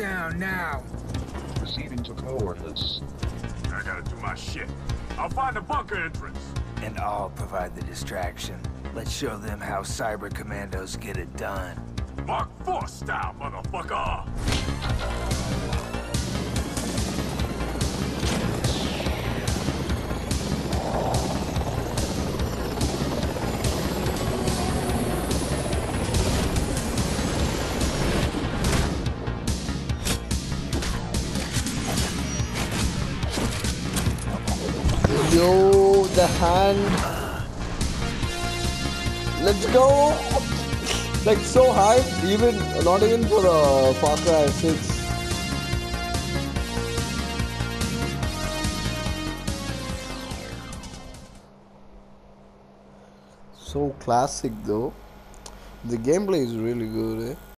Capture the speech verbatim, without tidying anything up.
down now. Proceeding to coordinates. I gotta do my shit. I'll find the bunker entrance. And I'll provide the distraction. Let's show them how cyber commandos get it done. Mark four style, motherfucker! Yo, the hand. Let's go. Like so high, even not even for uh, Far Cry six. So classic though. The gameplay is really good, eh?